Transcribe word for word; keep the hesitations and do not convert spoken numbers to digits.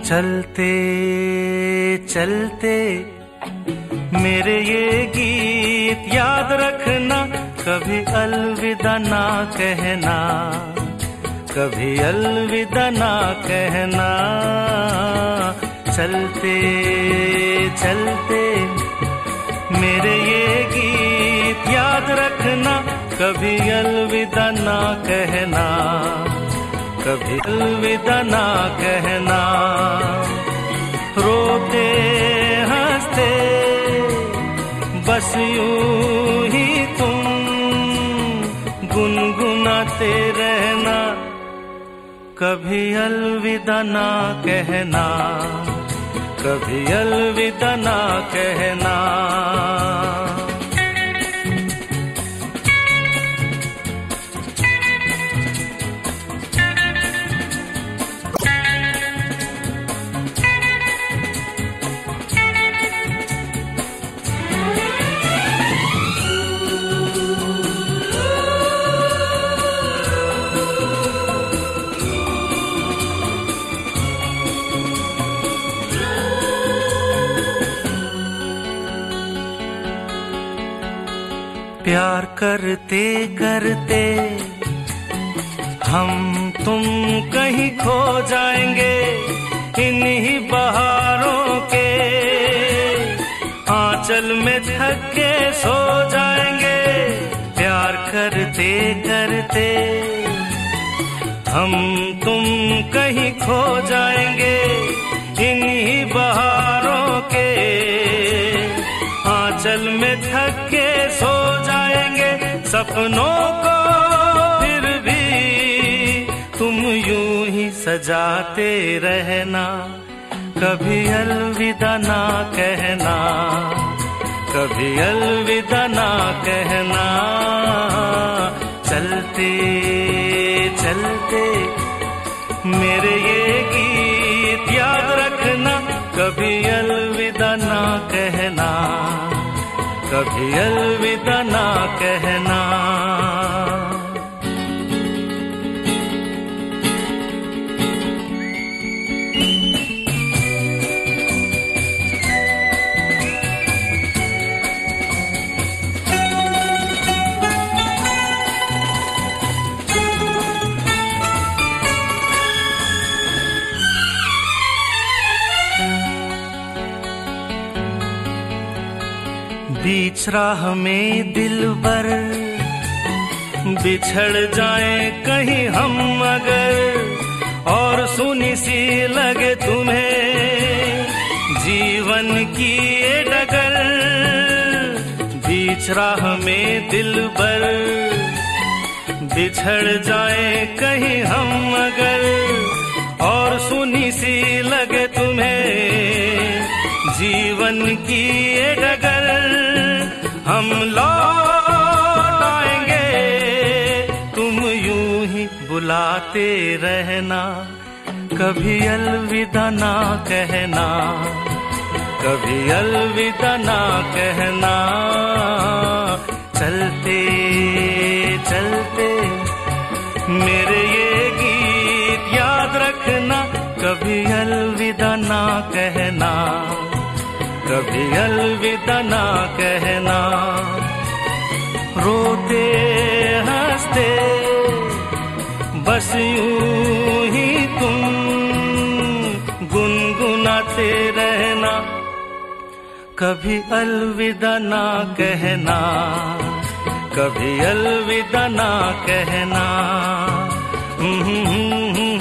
चलते चलते मेरे ये गीत याद रखना, कभी अलविदा ना कहना, कभी अलविदा ना कहना। चलते चलते मेरे ये गीत याद रखना, कभी अलविदा ना कहना, कभी अलविदा ना कहना। रोते हंसते बस यूं ही तुम गुनगुनाते रहना, कभी अलविदा ना कहना, कभी अलविदा ना कहना। प्यार करते करते हम तुम कहीं खो जाएंगे, इन्हीं बहारों के आंचल में थक के सो जाएंगे। प्यार करते करते हम तुम कहीं खो जाएंगे, इन्हीं बहारों के आंचल में थक के सो जाएंगे। सपनों को फिर भी तुम यूं ही सजाते रहना, कभी अलविदा ना कहना, कभी अलविदा ना कहना। चलते चलते मेरे ये गीत याद रखना, कभी अलविदा ना कहना, कभी अलविदा ना कहना। बीच राह में दिलबर बिछड़ जाएं कहीं हम अगर, और सुनी सी लगे तुम्हें जीवन की ये डगर। बीच राह में दिलबर बिछड़ जाएं कहीं हम अगर, और सुनी सी लगे तुम्हें जीवन की ये डगर। हम लौट आएंगे तुम यूं ही बुलाते रहना, कभी अलविदा ना कहना, कभी अलविदा ना कहना। चलते चलते मेरे ये गीत याद रखना, कभी अलविदा ना कहना, कभी अलविदा ना कहना। रोते हंसते बस यूं ही तुम गुनगुनाते रहना, कभी अलविदा ना कहना, कभी अलविदा ना कहना।